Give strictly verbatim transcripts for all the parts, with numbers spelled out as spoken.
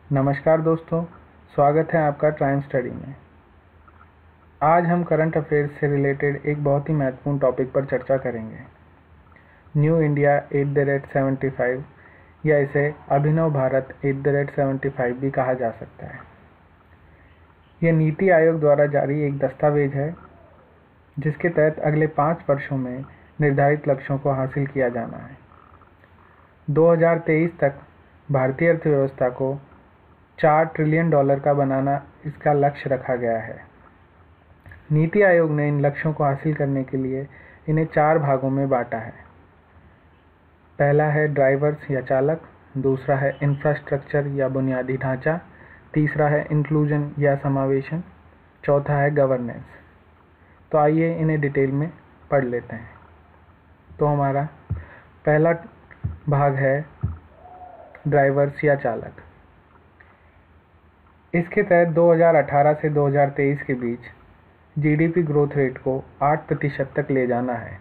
नमस्कार दोस्तों, स्वागत है आपका टाइम स्टडी में। आज हम करंट अफेयर्स से रिलेटेड एक बहुत ही महत्वपूर्ण टॉपिक पर चर्चा करेंगे। New India at the rate seventy five या इसे अभिनव भारत at the rate seventy five भी कहा जा सकता है। यह नीति आयोग द्वारा जारी एक दस्तावेज है जिसके तहत अगले पाँच वर्षों में निर्धारित लक्ष्यों को हासिल किया जाना है। दो हज़ार तेईस तक भारतीय अर्थव्यवस्था को चार ट्रिलियन डॉलर का बनाना इसका लक्ष्य रखा गया है। नीति आयोग ने इन लक्ष्यों को हासिल करने के लिए इन्हें चार भागों में बांटा है। पहला है ड्राइवर्स या चालक, दूसरा है इंफ्रास्ट्रक्चर या बुनियादी ढांचा, तीसरा है इंक्लूजन या समावेशन, चौथा है गवर्नेंस। तो आइए इन्हें डिटेल में पढ़ लेते हैं। तो हमारा पहला भाग है ड्राइवर्स या चालक। इसके तहत दो हज़ार अठारह से दो हज़ार तेईस के बीच जीडीपी ग्रोथ रेट को आठ प्रतिशत तक ले जाना है।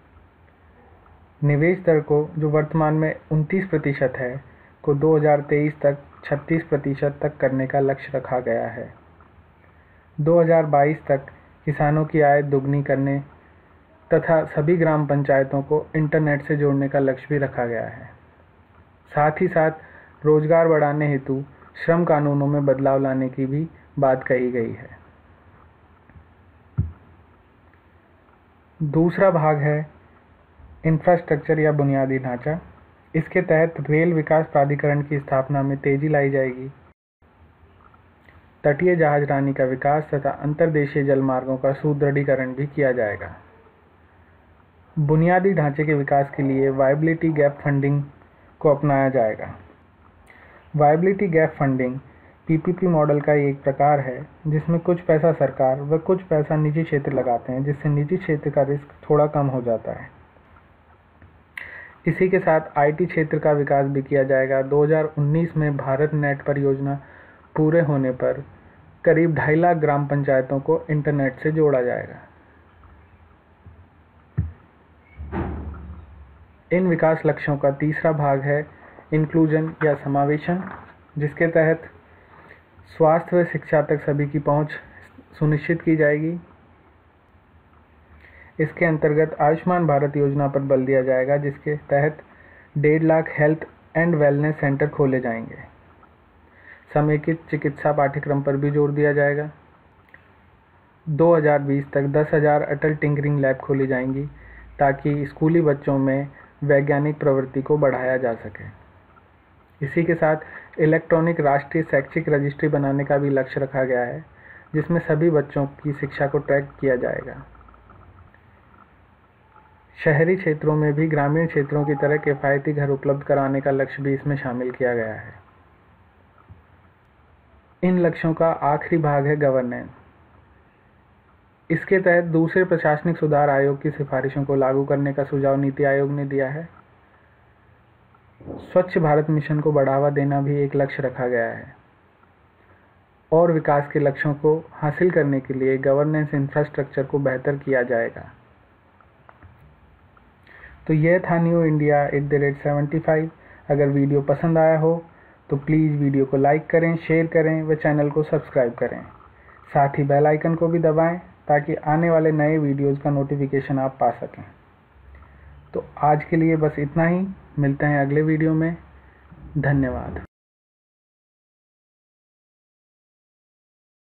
निवेश दर को, जो वर्तमान में उनतीस प्रतिशत है, को दो हज़ार तेईस तक छत्तीस प्रतिशत तक करने का लक्ष्य रखा गया है। दो हज़ार बाईस तक किसानों की आय दोगुनी करने तथा सभी ग्राम पंचायतों को इंटरनेट से जोड़ने का लक्ष्य भी रखा गया है। साथ ही साथ रोजगार बढ़ाने हेतु श्रम कानूनों में बदलाव लाने की भी बात कही गई है। दूसरा भाग है इंफ्रास्ट्रक्चर या बुनियादी ढांचा। इसके तहत रेल विकास प्राधिकरण की स्थापना में तेजी लाई जाएगी। तटीय जहाजरानी का विकास तथा अंतर्देशीय जलमार्गों का सुदृढ़ीकरण भी किया जाएगा। बुनियादी ढांचे के विकास के लिए वायबिलिटी गैप फंडिंग को अपनाया जाएगा। Viability gap funding PPP model का एक प्रकार है जिसमें कुछ पैसा सरकार व कुछ पैसा निजी क्षेत्र लगाते हैं, जिससे निजी क्षेत्र का रिस्क थोड़ा कम हो जाता है। इसी के साथ आईटी क्षेत्र का विकास भी किया जाएगा। दो हज़ार उन्नीस में भारत नेट परियोजना पूरे होने पर करीब ढाई लाख ग्राम पंचायतों को इंटरनेट से जोड़ा जाएगा। इन विकास लक्ष्यों का तीसरा भाग है इंक्लूजन या समावेशन, जिसके तहत स्वास्थ्य व शिक्षा तक सभी की पहुंच सुनिश्चित की जाएगी। इसके अंतर्गत आयुष्मान भारत योजना पर बल दिया जाएगा, जिसके तहत डेढ़ lakh health and wellness centre खोले जाएंगे। समेकित चिकित्सा पाठ्यक्रम पर भी जोर दिया जाएगा। दो हज़ार बीस तक दस हज़ार अटल टिंकरिंग लैब खोली जाएंगी ताकि स्कूली बच्चों में वैज्ञानिक प्रवृत्ति को बढ़ाया जा सके। इसी के साथ इलेक्ट्रॉनिक राष्ट्रीय शैक्षिक रजिस्ट्री बनाने का भी लक्ष्य रखा गया है, जिसमें सभी बच्चों की शिक्षा को ट्रैक किया जाएगा। शहरी क्षेत्रों में भी ग्रामीण क्षेत्रों की तरह किफायती घर उपलब्ध कराने का लक्ष्य भी इसमें शामिल किया गया है। इन लक्ष्यों का आखिरी भाग है गवर्नेंस। इसके तहत दूसरे प्रशासनिक सुधार आयोग की सिफारिशों को लागू करने का सुझाव नीति आयोग ने दिया है। स्वच्छ भारत मिशन को बढ़ावा देना भी एक लक्ष्य रखा गया है और विकास के लक्ष्यों को हासिल करने के लिए गवर्नेंस इंफ्रास्ट्रक्चर को बेहतर किया जाएगा। तो यह था new India at the rate seventy five. अगर वीडियो पसंद आया हो तो प्लीज़ वीडियो को लाइक करें, शेयर करें व चैनल को सब्सक्राइब करें। साथ ही बेल आइकन को भी दबाएं ताकि आने वाले नए वीडियोज़ का नोटिफिकेशन आप पा सकें। तो आज के लिए बस इतना ही। मिलते हैं अगले वीडियो में। धन्यवाद।